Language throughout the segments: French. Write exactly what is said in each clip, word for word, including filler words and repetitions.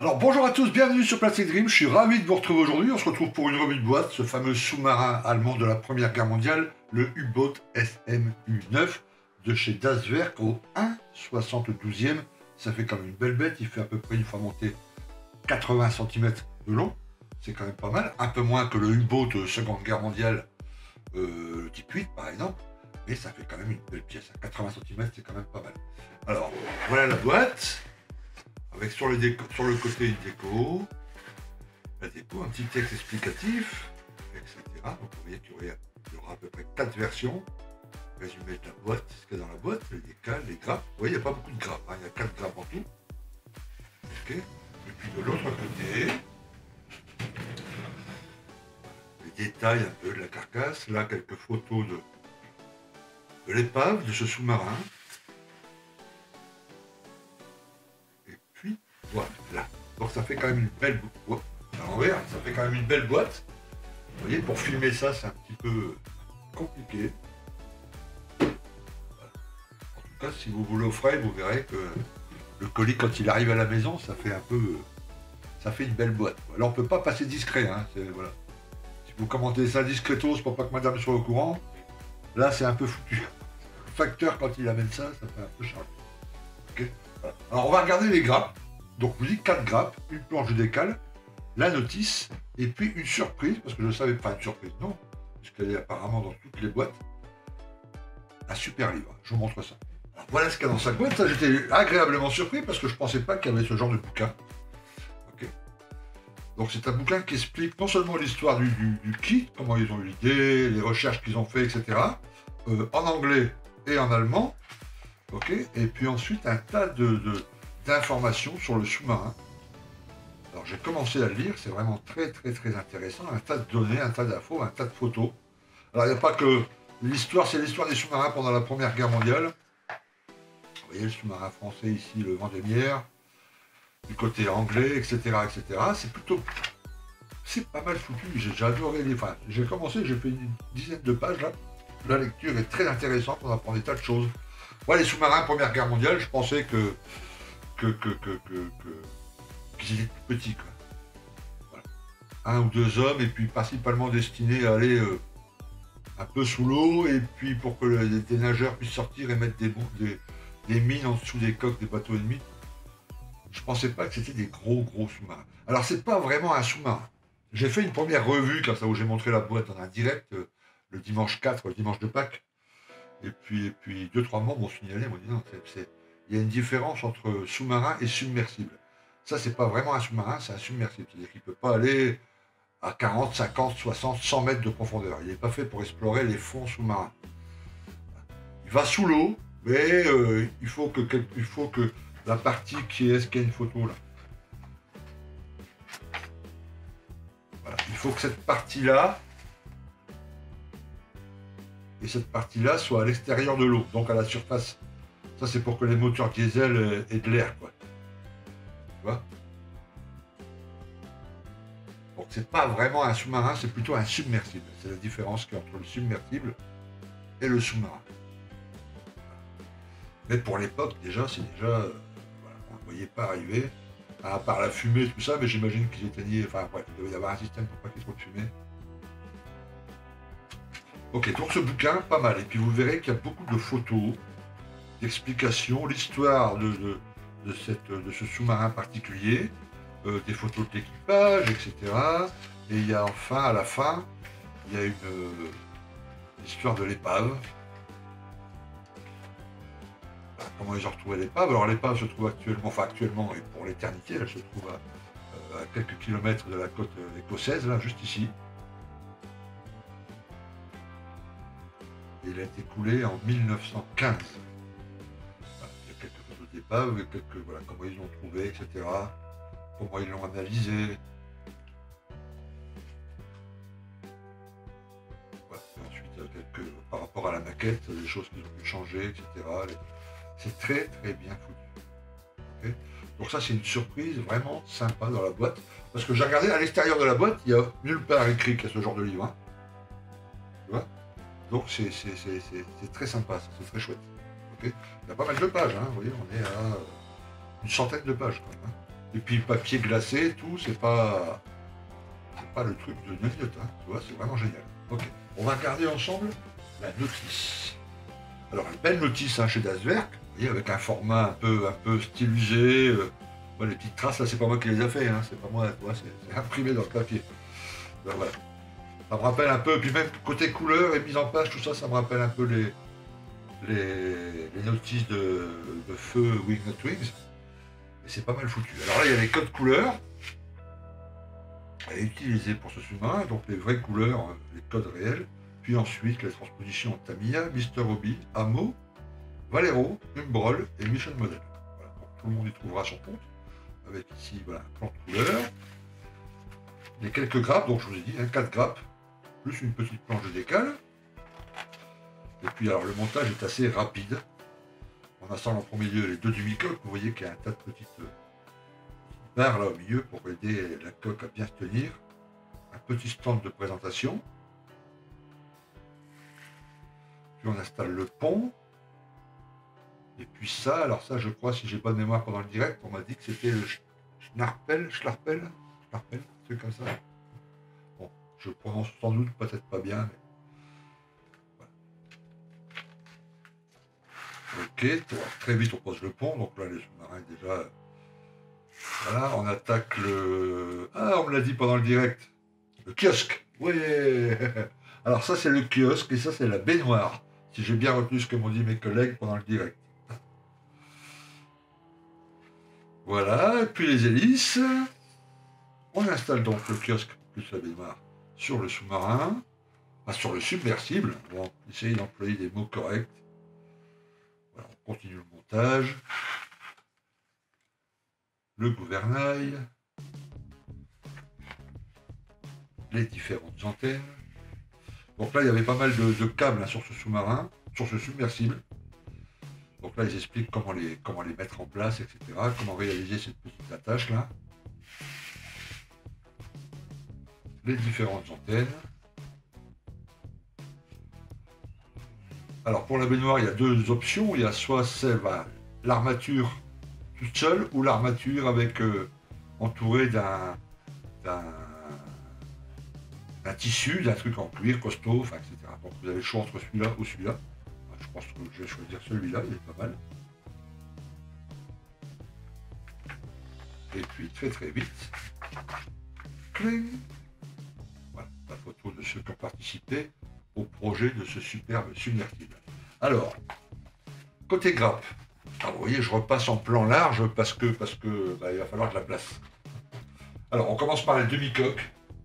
Alors bonjour à tous, bienvenue sur Plastic Dream, je suis ravi de vous retrouver aujourd'hui. On se retrouve pour une revue de boîte, ce fameux sous-marin allemand de la Première Guerre mondiale, le U-Boot S M U neuf de chez Das Werk au un soixante-douzième. Ça fait quand même une belle bête, il fait à peu près une fois monté quatre-vingts centimètres de long, c'est quand même pas mal, un peu moins que le U-Boot Seconde Guerre mondiale, euh, le type huit par exemple, mais ça fait quand même une belle pièce, quatre-vingts centimètres c'est quand même pas mal. Alors voilà la boîte. Avec sur le, déco, sur le côté une déco, la déco, un petit texte explicatif, et cetera. Donc vous voyez qu'il y aura à peu près quatre versions. Résumé de la boîte, ce qu'il y a dans la boîte, les décals, les grappes. Vous voyez, il n'y a pas beaucoup de grappes, hein. Il y a quatre grappes en tout. Okay. Et puis de l'autre côté, les détails un peu de la carcasse. Là, quelques photos de, de l'épave, de ce sous-marin. Voilà. Donc ça fait quand même une belle boîte. À l'envers, ça fait quand même une belle boîte. Vous voyez, pour filmer ça, c'est un petit peu compliqué. Voilà. En tout cas, si vous vous l'offrez, vous verrez que le colis, quand il arrive à la maison, ça fait un peu. Ça fait une belle boîte. Là, on peut pas passer discret. Hein. Voilà. Si vous commentez ça discretos pour pas que madame soit au courant, là, c'est un peu foutu. Le facteur, quand il amène ça, ça fait un peu chargé. Okay. Voilà. Alors, on va regarder les grappes. Donc, je vous dis quatre grappes, une planche de décale, la notice, et puis une surprise, parce que je ne savais pas, une surprise, non, puisqu'elle est apparemment dans toutes les boîtes, un super livre, je vous montre ça. Alors, voilà ce qu'il y a dans sa boîte, ça j'étais agréablement surpris, parce que je ne pensais pas qu'il y avait ce genre de bouquin. Okay. Donc c'est un bouquin qui explique non seulement l'histoire du, du, du kit, comment ils ont eu l'idée, les recherches qu'ils ont fait, et cetera, euh, en anglais et en allemand, okay. Et puis ensuite un tas de... de d'informations sur le sous-marin. Alors j'ai commencé à le lire, c'est vraiment très très très intéressant, un tas de données, un tas d'infos, un tas de photos. Alors il n'y a pas que l'histoire, c'est l'histoire des sous-marins pendant la Première Guerre mondiale. Vous voyez le sous-marin français ici, le Vendémiaire, du côté anglais, et cetera et cetera. C'est plutôt, c'est pas mal foutu, j'ai adoré les... Enfin, j'ai commencé, j'ai fait une dizaine de pages là. La lecture est très intéressante, on apprend des tas de choses. Moi les sous-marins Première Guerre mondiale, je pensais que que, que, que, que, que qu'ils étaient petits, quoi. Voilà. Un ou deux hommes, et puis principalement destinés à aller euh, un peu sous l'eau, et puis pour que les, des nageurs puissent sortir et mettre des, des, des mines en dessous des coques des bateaux ennemis. Je pensais pas que c'était des gros gros sous-marins. Alors c'est pas vraiment un sous-marin. J'ai fait une première revue comme ça où j'ai montré la boîte en indirect euh, le dimanche quatre, le dimanche de Pâques. Et puis, et puis deux, trois membres m'ont signalé, m'ont dit non, c'est... Il y a une différence entre sous-marin et submersible. Ça, c'est pas vraiment un sous-marin, c'est un submersible. C'est-à-dire qu'il ne peut pas aller à quarante, cinquante, soixante, cent mètres de profondeur. Il n'est pas fait pour explorer les fonds sous-marins. Il va sous l'eau, mais euh, il, faut que, il faut que la partie qui est... Est-ce qu'il y a une photo là? Voilà. Il faut que cette partie-là et cette partie-là soit à l'extérieur de l'eau, donc à la surface. Ça, c'est pour que les moteurs diesel aient de l'air, quoi. Tu vois? Donc, c'est pas vraiment un sous-marin, c'est plutôt un submersible. C'est la différence qu'il y a entre le submersible et le sous-marin. Mais pour l'époque, déjà, c'est déjà... Euh, voilà, on ne voyait pas arriver, à part la fumée et tout ça, mais j'imagine qu'ils éteignaient... Enfin, bref, il devait y avoir un système pour pas qu'il y ait trop de fumée. Ok, donc ce bouquin, pas mal. Et puis, vous verrez qu'il y a beaucoup de photos, d'explications, l'histoire de, de, de, cette, de ce sous-marin particulier, euh, des photos de l'équipage, et cetera. Et il y a enfin, à la fin, il y a une euh, histoire de l'épave. Enfin, comment ils ont retrouvé l'épave? Alors l'épave se trouve actuellement, enfin actuellement et pour l'éternité, elle se trouve à, euh, à quelques kilomètres de la côte écossaise, là, juste ici. Et il a été coulé en mille neuf cent quinze. D'épave, quelques, voilà, comment ils l'ont trouvé, et cetera. Comment ils l'ont analysé. Voilà. Et ensuite, quelques, par rapport à la maquette, des choses qu'ils ont pu changer, et cetera. C'est très très bien foutu. Okay. Donc ça, c'est une surprise vraiment sympa dans la boîte. Parce que j'ai regardé à l'extérieur de la boîte, il n'y a nulle part écrit qu'il y a ce genre de livre. Hein. Tu vois? Donc c'est très sympa, c'est très chouette. Okay. Il y a pas mal de pages, hein. Vous voyez, on est à une centaine de pages quand même. Hein. Et puis papier glacé, tout, c'est pas. C'est pas le truc de gnognotte, hein. Tu vois, c'est vraiment génial. Ok. On va regarder ensemble la notice. Alors, une belle notice hein, chez Daswerk, vous voyez, avec un format un peu, un peu stylisé. Euh, bon, les petites traces, là, c'est pas moi qui les ai fait, hein, c'est pas moi, tu vois, c'est imprimé dans le papier. Donc, voilà. Ça me rappelle un peu, puis même côté couleur et mise en page, tout ça, ça me rappelle un peu les, les, les notices de, de feu Wing Not Wings. Et c'est pas mal foutu. Alors là, il y a les codes couleurs à utiliser pour ce sous-marin, donc les vraies couleurs, les codes réels. Puis ensuite, les transpositions Tamiya, Mister Hobby, Amo, Valero, Umbrol et Mission Model. Voilà, donc tout le monde y trouvera son compte. Avec ici, voilà, un plan de couleur. Les quelques grappes, donc je vous ai dit, hein, quatre grappes, plus une petite planche de décale. Et puis alors le montage est assez rapide. On assemble en premier lieu les deux demi-coques. Vous voyez qu'il y a un tas de petites barres là au milieu pour aider la coque à bien se tenir. Un petit stand de présentation. Puis on installe le pont. Et puis ça, alors ça je crois, si j'ai pas de mémoire pendant le direct, on m'a dit que c'était le Schnarpel, Schlarpel, Schlarpel, un truc comme ça. Bon, je prononce sans doute peut-être pas bien, mais ok, très vite on pose le pont, donc là les sous-marins déjà. Voilà, on attaque le. Ah, on me l'a dit pendant le direct. Le kiosque. Oui. Alors ça c'est le kiosque et ça c'est la baignoire. Si j'ai bien retenu ce que m'ont dit mes collègues pendant le direct. Voilà, et puis les hélices. On installe donc le kiosque plus la baignoire sur le sous-marin. Enfin, sur le submersible. Bon, essayez d'employer des mots corrects. Voilà, on continue le montage. Le gouvernail, les différentes antennes. Donc là, il y avait pas mal de, de câbles hein, sur ce sous-marin, sur ce submersible. Donc là, ils expliquent comment les, comment les mettre en place, et cetera. Comment réaliser cette petite attache là. Les différentes antennes. Alors pour la baignoire, il y a deux options. Il y a soit celle, bah, l'armature toute seule ou l'armature avec euh, entourée d'un d'un tissu, d'un truc en cuir costaud, enfin, et cetera. Donc vous avez le choix entre celui-là ou celui-là. Je pense que je vais choisir celui-là, il est pas mal. Et puis très très vite, cling. Voilà, la photo de ceux qui ont participé au projet de ce superbe submersible. Alors, côté grappe, alors, vous voyez, je repasse en plan large parce que, parce que bah, il va falloir de la place. Alors, on commence par les demi-coques.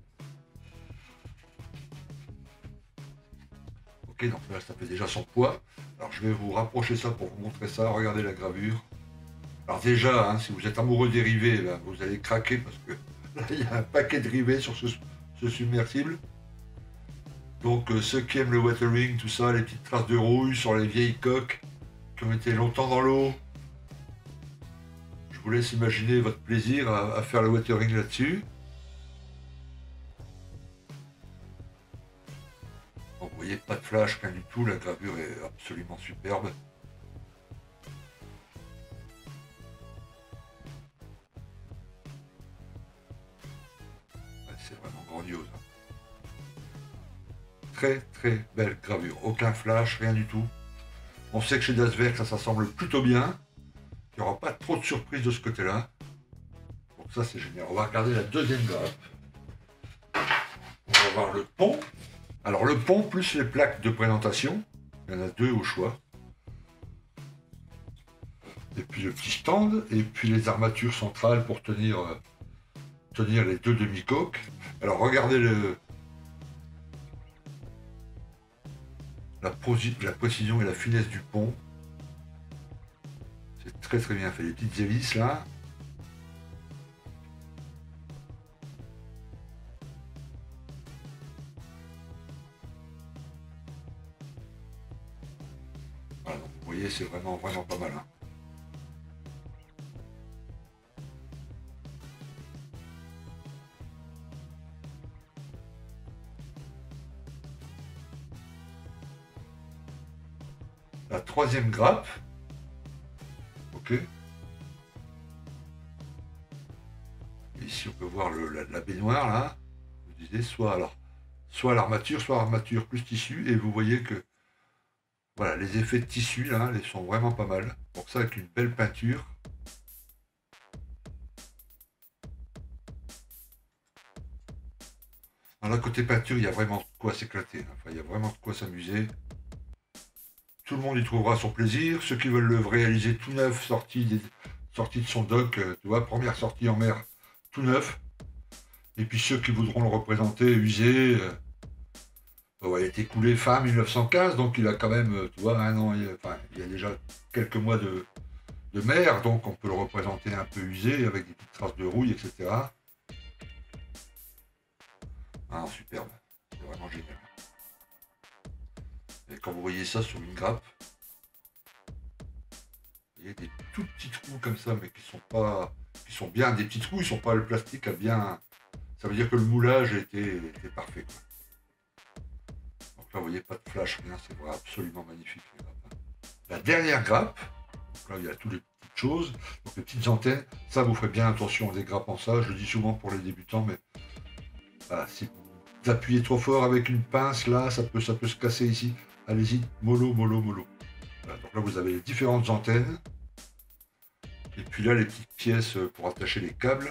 Ok, donc là, ça fait déjà son poids. Alors, je vais vous rapprocher ça pour vous montrer ça. Regardez la gravure. Alors déjà, hein, si vous êtes amoureux des rivets, ben, vous allez craquer parce que là, il y a un paquet de rivets sur ce, ce submersible. Donc, euh, ceux qui aiment le watering, tout ça, les petites traces de rouille sur les vieilles coques qui ont été longtemps dans l'eau. Je vous laisse imaginer votre plaisir à, à faire le watering là-dessus. Bon, vous voyez, pas de flash, rien du tout, la gravure est absolument superbe. Ouais, c'est vraiment grandiose. Hein. Très très belle gravure, aucun flash, rien du tout. On sait que chez Daswerk ça s'assemble plutôt bien. Il n'y aura pas trop de surprises de ce côté-là. Donc ça c'est génial. On va regarder la deuxième grappe. On va voir le pont. Alors le pont plus les plaques de présentation. Il y en a deux au choix. Et puis le petit stand. Et puis les armatures centrales pour tenir, euh, tenir les deux demi-coques. Alors regardez le, la, la précision et la finesse du pont. C'est très très bien fait. Les petites hélices là. Voilà, donc vous voyez, c'est vraiment vraiment pas mal. Hein. La troisième grappe. Ok. ici, on peut voir le, la, la baignoire, là. Vous disiez, soit alors, soit l'armature, soit armature plus tissu, et vous voyez que, voilà, les effets de tissu, là, ils sont vraiment pas mal. Pour ça, avec une belle peinture. Dans la côté peinture, il y a vraiment de quoi s'éclater. Enfin, il y a vraiment de quoi s'amuser. Tout le monde y trouvera son plaisir. Ceux qui veulent le réaliser tout neuf, sorti, des, sorti de son dock, tu vois, première sortie en mer, tout neuf. Et puis ceux qui voudront le représenter usé, euh, bon, il a été coulé fin mille neuf cent quinze, donc il a quand même, tu vois, un an, il, enfin, il y a déjà quelques mois de, de mer, donc on peut le représenter un peu usé, avec des petites traces de rouille, et cetera. Ah, superbe, c'est vraiment génial. Et quand vous voyez ça sur une grappe, il y a des tout petits trous comme ça, mais qui sont pas, qui sont bien des petits trous, ils sont pas le plastique a bien, ça veut dire que le moulage était, était parfait, quoi. Donc là, vous voyez, pas de flash, rien, c'est vraiment absolument magnifique, les grappes. La dernière grappe, donc là, il y a toutes les petites choses, donc les petites antennes, ça, vous ferez bien attention en dégrappant ça, je le dis souvent pour les débutants, mais voilà, si vous appuyez trop fort avec une pince, là, ça peut, ça peut se casser ici. Allez-y, mollo, mollo, mollo. Voilà, donc là, vous avez les différentes antennes. Et puis là, les petites pièces pour attacher les câbles.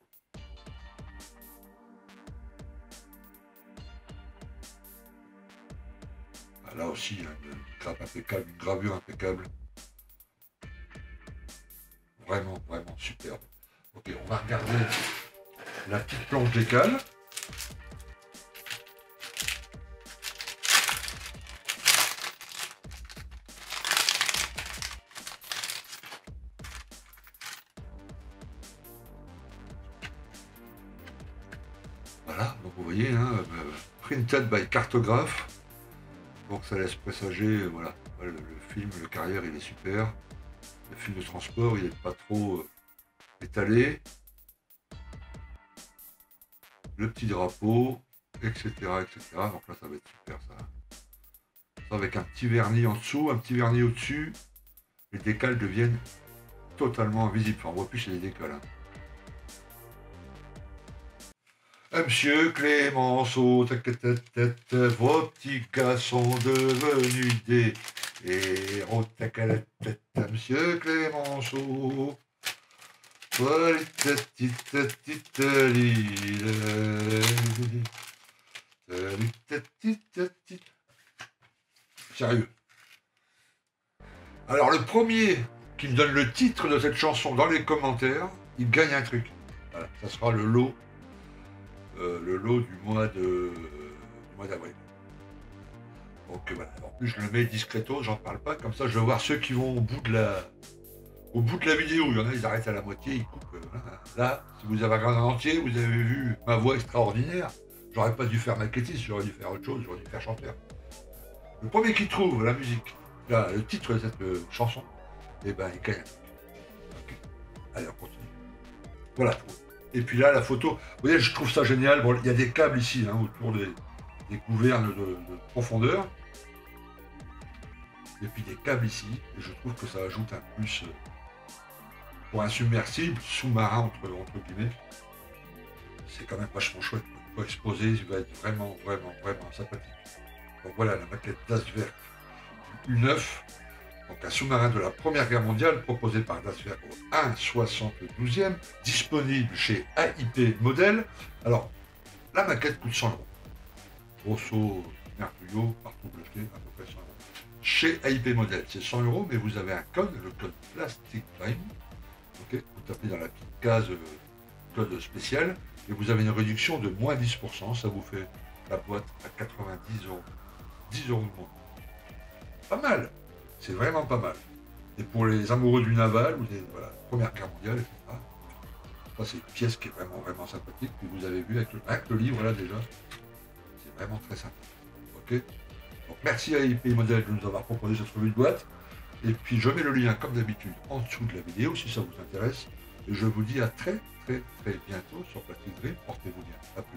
Là aussi, hein, une grappe impeccable, une gravure impeccable. Vraiment, vraiment superbe. Ok, on va regarder la petite planche d'écale. Voilà, donc vous voyez, hein, euh, printed by cartographe. Donc ça laisse présager, voilà, le, le film, le carrière, il est super. Le film de transport, il n'est pas trop euh, étalé. Le petit drapeau, et cetera, et cetera. Donc là, ça va être super, ça. Ça avec un petit vernis en dessous, un petit vernis au-dessus. Les décales deviennent totalement invisibles. Enfin, on voit plus chez les décales. Hein. Monsieur Clémenceau, tête, vos petits gars sont devenus des héros, tête, Monsieur Clémenceau. Sérieux. Alors le premier qui me donne le titre de cette chanson dans les commentaires, il gagne un truc. Voilà, ça sera le lot. Euh, le lot du mois de du mois d'avril. Donc voilà. En plus je le mets discreto, j'en parle pas, comme ça je vais voir ceux qui vont au bout de la au bout de la vidéo. Il y en a, ils arrêtent à la moitié, ils coupent. Voilà. Là, si vous avez regardé en entier, vous avez vu ma voix extraordinaire. J'aurais pas dû faire maquettiste, j'aurais dûu faire autre chose, j'aurais dû faire chanteur. Le premier qui trouve la musique, là, le titre de cette euh, chanson, et eh ben il gagne un truc. Okay. Allez, on continue. Voilà. Et puis là, la photo, vous voyez, je trouve ça génial. Bon, il y a des câbles ici, hein, autour des, des gouvernes de, de profondeur. Et puis des câbles ici. Et je trouve que ça ajoute un plus euh, pour un submersible, sous-marin, entre, entre guillemets. C'est quand même vachement chouette. Pour exposer, il va être vraiment, vraiment, vraiment sympathique. Donc voilà, la maquette d'Aswerk U neuf. Donc un sous-marin de la Première Guerre mondiale proposé par Daswerk au un virgule soixante-douzième, disponible chez A I P Model. Alors, la maquette coûte cent euros. Grosso, Mercurio, partout bleché, à peu près cent euros. Chez A I P Model, c'est cent euros, mais vous avez un code, le code Plastic Time. Okay, vous tapez dans la petite case euh, code spécial, et vous avez une réduction de moins dix pour cent. Ça vous fait la boîte à quatre-vingt-dix euros. dix euros de moins. Pas mal. C'est vraiment pas mal. Et pour les amoureux du naval, ou des voilà, Première Guerre mondiale, et cetera. Ça, c'est une pièce qui est vraiment, vraiment sympathique. Puis vous avez vu avec le, avec le livre, là, déjà. C'est vraiment très sympa. Ok. Donc, merci à A I P Model de nous avoir proposé cette revue de boîte. Et puis, je mets le lien, comme d'habitude, en dessous de la vidéo, si ça vous intéresse. Et je vous dis à très, très, très bientôt sur Plastic Dream. Portez-vous bien. À plus.